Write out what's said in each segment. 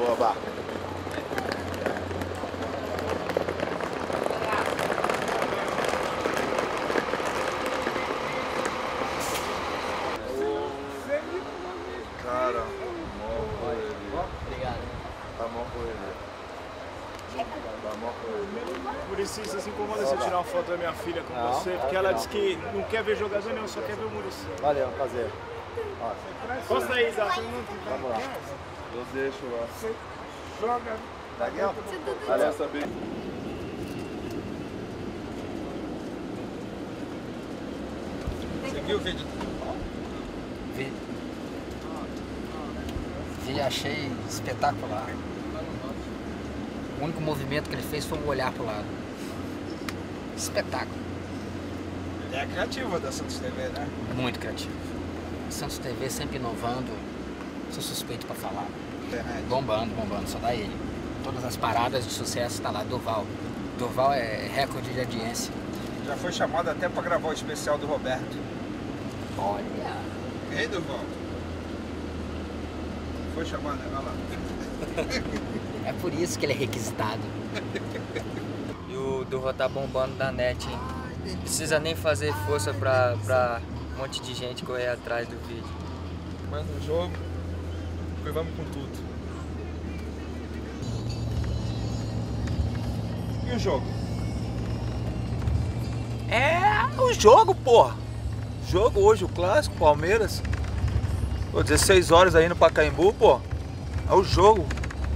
Boa, Bá. Cara, obrigado. Tá bom com ele. Tá bom com ele. Muricy, você se incomoda se eu tirar uma foto da minha filha com você? Porque ela disse que não quer ver jogador nenhum, só quer ver o Muricy. Valeu, prazer. Posta aí, Zá. Vamos lá. Eu deixo lá. Você joga. Tá aqui, ó. Valeu, saber. Você viu o vídeo? Vi. Vi, achei espetacular. O único movimento que ele fez foi um olhar pro lado. Espetáculo. Ele é criativo da Santos TV, né? Muito criativo. Santos TV sempre inovando. Sou suspeito pra falar. Bombando, só dá ele. Todas as paradas de sucesso tá lá, Durval. Durval é recorde de audiência. Já foi chamado até pra gravar o especial do Roberto. Olha. Ei, Durval? Foi chamado, né? Vai lá. É por isso que ele é requisitado. E o Durval tá bombando da net, hein? Não precisa nem fazer força pra um monte de gente correr atrás do vídeo. Mais um jogo, e vamos com tudo. E o jogo? É o jogo, porra. Jogo hoje, o clássico, Palmeiras. Pô, 16 horas aí no Pacaembu, pô. É o jogo.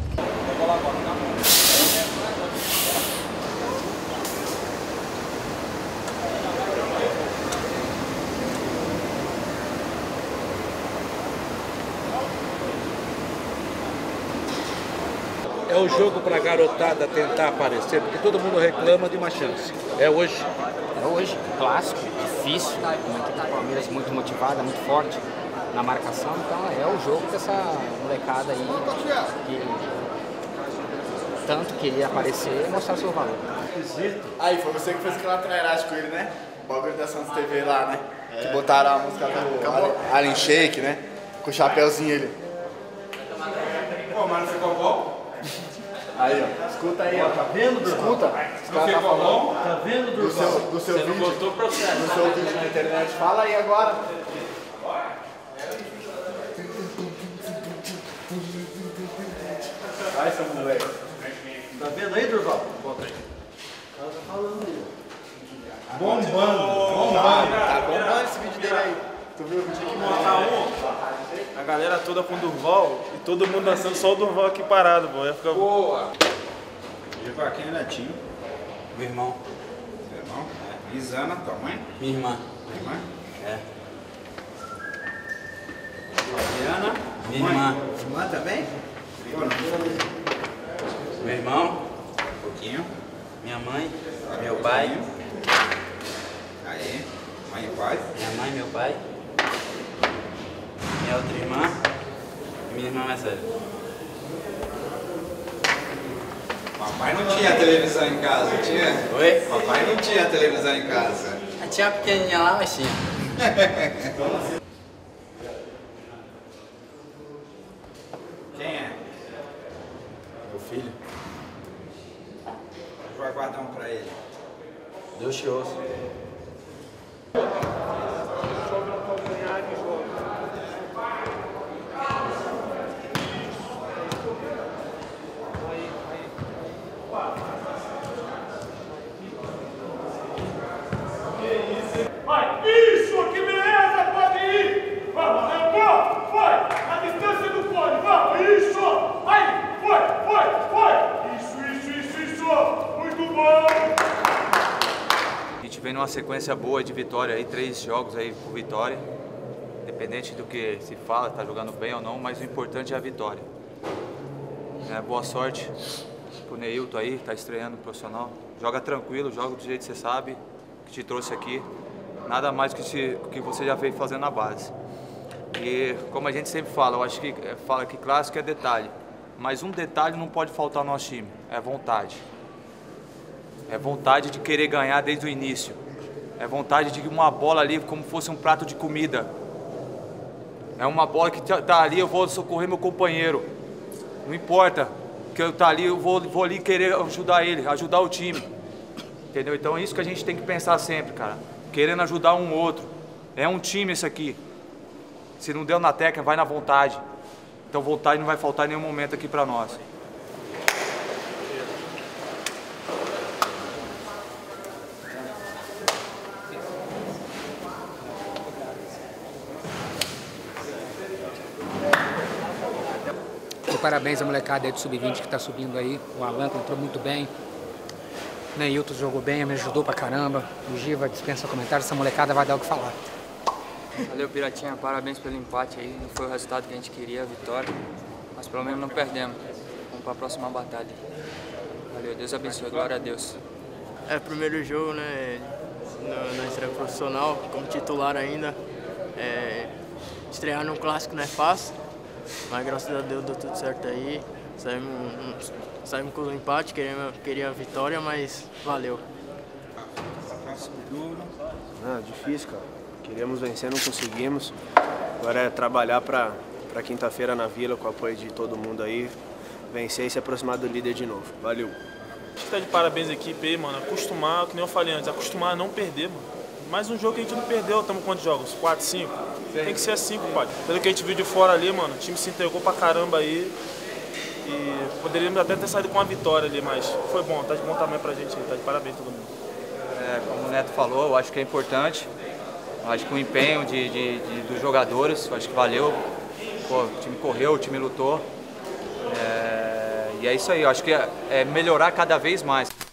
É o jogo para a garotada tentar aparecer, porque todo mundo reclama de uma chance. É hoje. É hoje, clássico, difícil, uma equipe do Palmeiras muito motivada, muito forte na marcação, então é o jogo dessa molecada aí que tanto queria aparecer e mostrar seu valor. Aí, foi você que fez aquela trairagem com ele, né? O bagulho da Santos TV lá, né? Que botaram a música do Allen Shake, né? Com o chapéuzinho ele. Pô, mas não ficou bom? Aí, ó. Escuta aí, ó. Tá vendo, Durval? Escuta. Os caras tá falando Tá vendo, Durval? do seu vídeo. Gostou, processo. Do seu vídeo na internet. Fala aí agora. Vai, seu moleque. Tá vendo aí, Durval? Bota aí. Ela tá falando aí. Bombando. Tá bombando esse vídeo dele aí. Tu viu o vídeo que A galera toda com o Durval e todo mundo dançando, só o Durval aqui parado, pô. Ia ficar... Boa! E quem é netinho? Meu irmão, Seu irmão? Isana, tua mãe? minha irmã, Minha mãe? é, Adriana? minha irmã, Irmã também? Pô, não. meu irmão, Um pouquinho. minha mãe, meu pai, Aí. Mãe e pai? minha mãe, meu pai, minha outra irmã e minha irmã mais velha. Papai não tinha televisão em casa, tinha? Oi? Papai não tinha televisão em casa. A tia pequenininha lá, mas tinha. Quem é? Meu filho, Vai guardar um pra ele. Deus te ouça. Vai, isso, que beleza, pode ir! Vamos, arrancou, foi! A distância do fone, vamos, isso! Aí, foi! Isso! Muito bom! A gente vem numa sequência boa de vitória aí, 3 jogos aí por vitória. Independente do que se fala, tá jogando bem ou não, mas o importante é a vitória. Boa sorte pro Neilton aí, tá estreando no profissional. Joga tranquilo, joga do jeito que você sabe, que te trouxe aqui. Nada mais que você já veio fazendo na base. E como a gente sempre fala, eu acho que fala que clássico é detalhe. Mas um detalhe não pode faltar no nosso time, é vontade. É vontade de querer ganhar desde o início. É vontade de uma bola ali como fosse um prato de comida. É uma bola que tá ali, eu vou socorrer meu companheiro. Não importa que eu tá ali, eu vou ali querer ajudar ele, ajudar o time. Entendeu? Então é isso que a gente tem que pensar sempre, cara. Querendo ajudar um outro. É um time esse aqui. Se não deu na técnica, vai na vontade. Então vontade não vai faltar em nenhum momento aqui pra nós. Parabéns à molecada aí do Sub-20 que tá subindo aí. O Alan entrou muito bem. O Neilton jogou bem, me ajudou pra caramba. O Giva dispensa comentários, essa molecada vai dar o que falar. Valeu, Piratinha, parabéns pelo empate aí. Não foi o resultado que a gente queria, a vitória. Mas pelo menos não perdemos. Vamos pra próxima batalha. Valeu, Deus abençoe, glória a Deus. É, primeiro jogo, né, na estreia profissional, como titular ainda. Estrear num clássico não é fácil, mas graças a Deus deu tudo certo aí. Saímos com o empate, queria a vitória, mas valeu. Difícil, cara. Queríamos vencer, não conseguimos. Agora é trabalhar para quinta-feira na Vila, com o apoio de todo mundo aí, vencer e se aproximar do líder de novo. Valeu. Acho que tá de parabéns a equipe aí, mano. Acostumar, que nem eu falei antes, acostumar a não perder, mano. Mais um jogo que a gente não perdeu, estamos quantos jogos? 4, 5? Tem que ser assim, compadre. Pelo que a gente viu de fora ali, mano, o time se entregou pra caramba aí. E poderíamos até ter saído com uma vitória ali, mas foi bom, tá de bom tamanho pra gente aí, tá de parabéns todo mundo. Como o Neto falou, eu acho que é importante. Eu acho que o empenho dos jogadores, eu acho que valeu. Pô, o time correu, o time lutou. E é isso aí, eu acho que é melhorar cada vez mais.